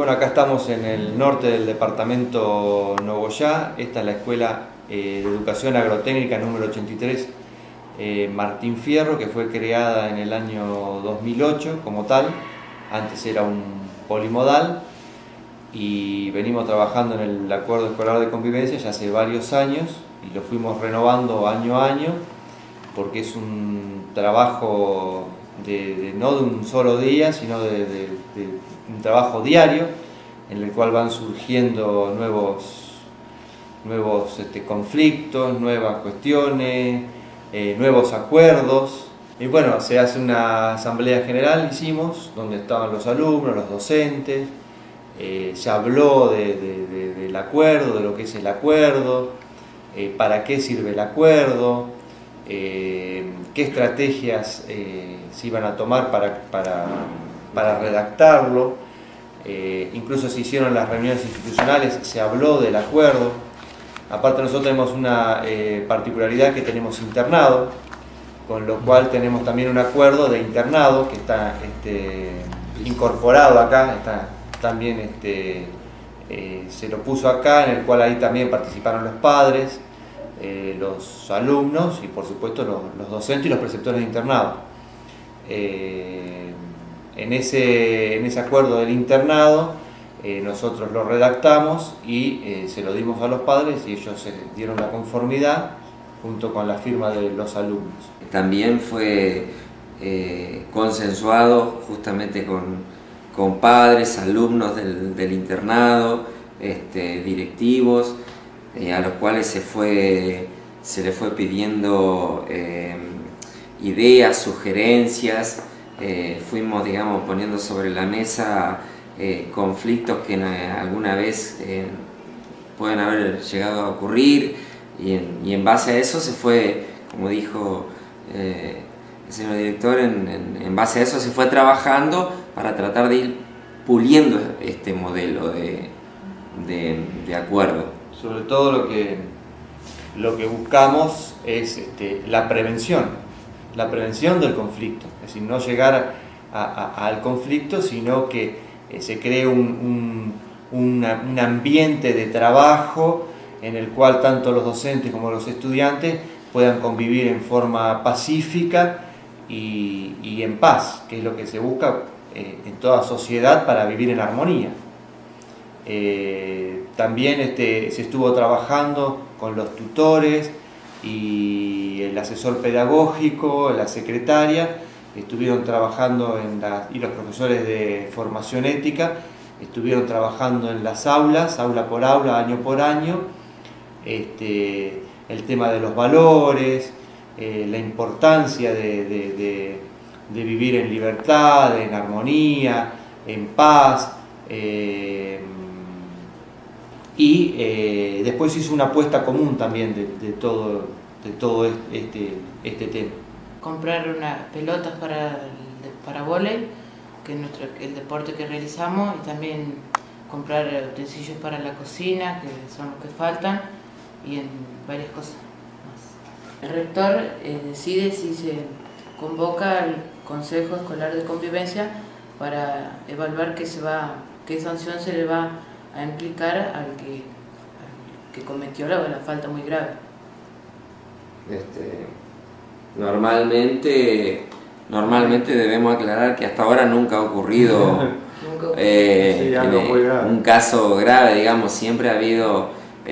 Bueno, acá estamos en el norte del departamento Nogoyá. Esta es la Escuela de Educación Agrotécnica número 83 Martín Fierro, que fue creada en el año 2008 como tal. Antes era un polimodal y venimos trabajando en el acuerdo escolar de convivencia ya hace varios años y lo fuimos renovando año a año porque es un trabajo no de un solo día, sino de un trabajo diario en el cual van surgiendo nuevos conflictos, nuevas cuestiones, nuevos acuerdos. Y bueno, se hace una asamblea general, hicimos, donde estaban los alumnos, los docentes, se habló del acuerdo, de lo que es el acuerdo, para qué sirve el acuerdo, qué estrategias se iban a tomar para redactarlo. Incluso se hicieron las reuniones institucionales, se habló del acuerdo. Aparte nosotros tenemos una particularidad, que tenemos internado, con lo cual tenemos también un acuerdo de internado que está incorporado acá, está también se lo puso acá, en el cual ahí también participaron los padres, los alumnos y por supuesto los docentes y los preceptores de internado. En ese acuerdo del internado nosotros lo redactamos y se lo dimos a los padres y ellos se dieron la conformidad junto con la firma de los alumnos. También fue consensuado justamente con padres, alumnos del internado, directivos, a los cuales se les fue pidiendo ideas, sugerencias. Fuimos, digamos, poniendo sobre la mesa conflictos que alguna vez pueden haber llegado a ocurrir y en base a eso se fue, como dijo el señor director, en base a eso se fue trabajando para tratar de ir puliendo este modelo de acuerdo. Sobre todo lo que buscamos es la prevención del conflicto, es decir, no llegar al conflicto, sino que se cree un ambiente de trabajo en el cual tanto los docentes como los estudiantes puedan convivir en forma pacífica y en paz, que es lo que se busca en toda sociedad para vivir en armonía. También se estuvo trabajando con los tutores y el asesor pedagógico, la secretaria, estuvieron trabajando y los profesores de formación ética estuvieron trabajando en las aulas, aula por aula, año por año, el tema de los valores, la importancia de vivir en libertad, en armonía, en paz, y después hizo una apuesta común también de todo este tema. Comprar unas pelotas para vóley, que es el deporte que realizamos, y también comprar utensilios para la cocina, que son los que faltan, y en varias cosas más. El rector decide si se convoca al Consejo Escolar de Convivencia para evaluar qué sanción se le va a implicar al que cometió la falta muy grave. Normalmente debemos aclarar que hasta ahora nunca ha ocurrido un caso grave, digamos. Siempre ha habido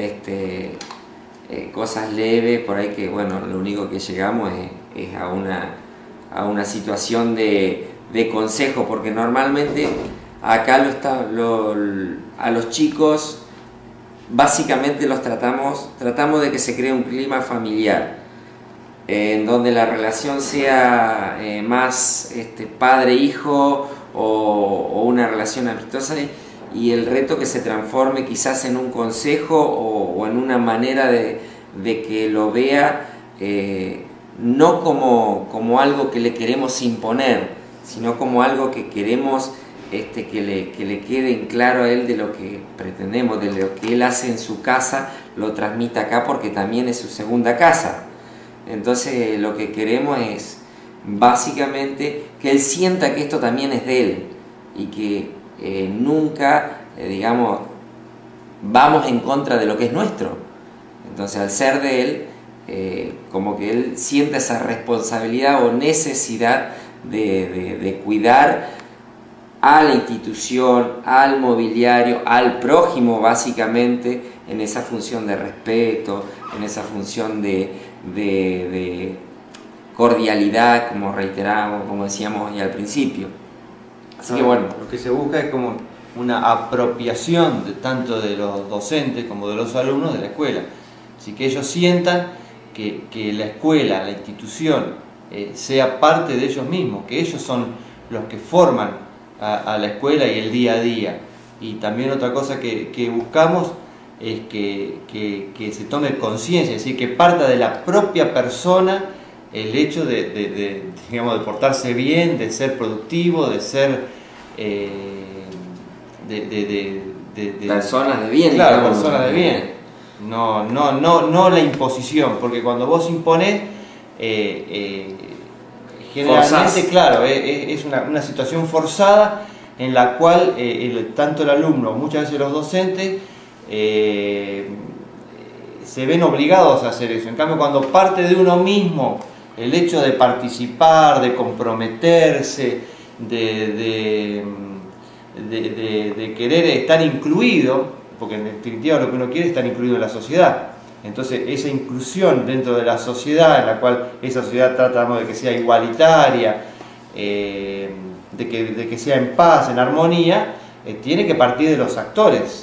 cosas leves, por ahí que, bueno, lo único que llegamos es a una situación de consejo, porque normalmente acá a los chicos básicamente los tratamos de que se cree un clima familiar, en donde la relación sea más padre-hijo o una relación amistosa, y el reto que se transforme quizás en un consejo o en una manera de que lo vea no como algo que le queremos imponer, sino como algo que queremos que le quede en claro a él de lo que pretendemos, de lo que él hace en su casa, lo transmita acá porque también es su segunda casa. Entonces lo que queremos es básicamente que él sienta que esto también es de él y que nunca digamos, vamos en contra de lo que es nuestro. Entonces, al ser de él, como que él siente esa responsabilidad o necesidad de cuidar a la institución, al mobiliario, al prójimo, básicamente, en esa función de respeto, en esa función de cordialidad, como reiteramos, como decíamos ahí al principio. Así que bueno. Lo que se busca es como una apropiación tanto de los docentes como de los alumnos de la escuela. Así que ellos sientan que la escuela, la institución, sea parte de ellos mismos, que ellos son los que forman a la escuela y el día a día. Y también otra cosa que buscamos es que se tome conciencia, es decir, que parta de la propia persona el hecho digamos, de portarse bien, de ser productivo, de ser personas de bien. Claro, personas de bien. No la imposición, porque cuando vos imponés, generalmente, forzás. claro, es una situación forzada en la cual tanto el alumno, muchas veces los docentes, se ven obligados a hacer eso. En cambio, cuando parte de uno mismo, el hecho de participar, de comprometerse, de querer estar incluido, porque en definitiva lo que uno quiere es estar incluido en la sociedad. Entonces, esa inclusión dentro de la sociedad, en la cual esa sociedad tratamos de que sea igualitaria, de que sea en paz, en armonía, tiene que partir de los actores.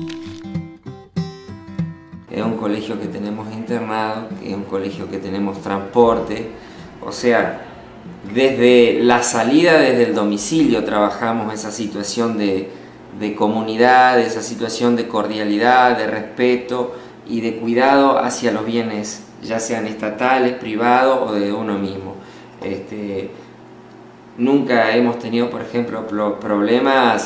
Es un colegio que tenemos internado, es un colegio que tenemos transporte, o sea, desde la salida, desde el domicilio, trabajamos esa situación de comunidad, esa situación de cordialidad, de respeto y de cuidado hacia los bienes, ya sean estatales, privados o de uno mismo. Nunca hemos tenido, por ejemplo, problemas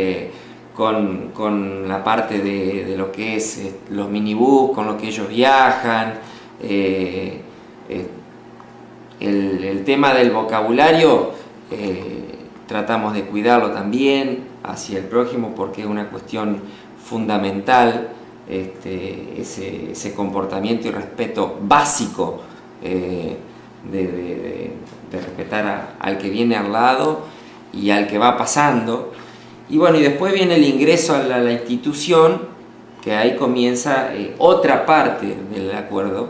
con la parte de lo que es los minibús, con lo que ellos viajan. El tema del vocabulario tratamos de cuidarlo también hacia el prójimo, porque es una cuestión fundamental, ese comportamiento y respeto básico de respetar al que viene al lado y al que va pasando. Y bueno, y después viene el ingreso a la institución, que ahí comienza otra parte del acuerdo,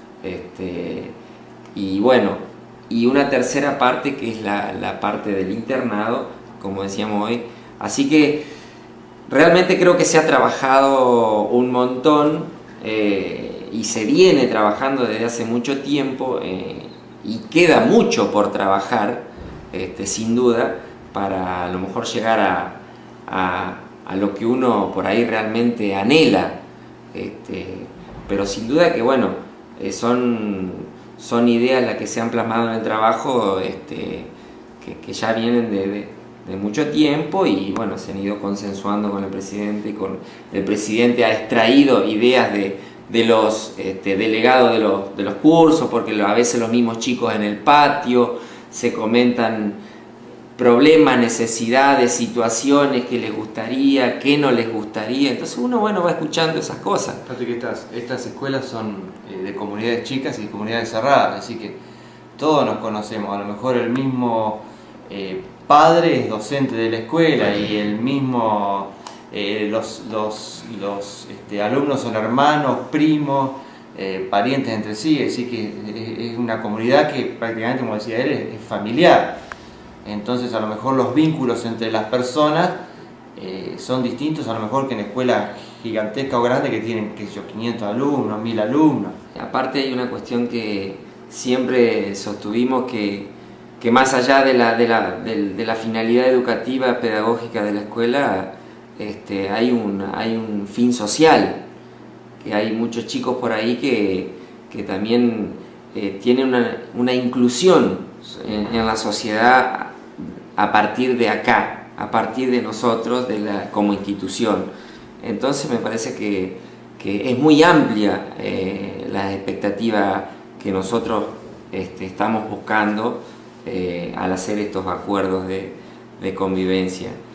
y bueno, y una tercera parte que es la parte del internado, como decíamos hoy. Así que realmente creo que se ha trabajado un montón y se viene trabajando desde hace mucho tiempo, y queda mucho por trabajar, sin duda, para a lo mejor llegar a lo que uno por ahí realmente anhela, pero sin duda que bueno, son ideas las que se han plasmado en el trabajo, que ya vienen de mucho tiempo, y bueno, se han ido consensuando con el presidente, y con el presidente ha extraído ideas de los delegados de los cursos, porque a veces los mismos chicos en el patio se comentan problemas, necesidades, situaciones que les gustaría, que no les gustaría. Entonces uno, bueno, va escuchando esas cosas. Fíjate que estas escuelas son de comunidades chicas y comunidades cerradas, así que todos nos conocemos. A lo mejor el mismo padre es docente de la escuela, y el mismo los alumnos son hermanos, primos, parientes entre sí, así que es una comunidad que prácticamente, como decía él, es familiar. Entonces a lo mejor los vínculos entre las personas son distintos a lo mejor que en escuelas gigantescas o grandes que tienen, qué sé yo, 500 alumnos, 1000 alumnos. Aparte hay una cuestión que siempre sostuvimos, que más allá de la finalidad educativa, pedagógica de la escuela, hay un fin social, que hay muchos chicos por ahí que también tienen una inclusión en la sociedad a partir de acá, a partir de nosotros, como institución. Entonces me parece que es muy amplia la expectativa que nosotros estamos buscando al hacer estos acuerdos de convivencia.